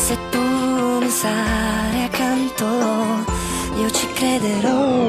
Se tu mi sarai accanto, io ci crederò.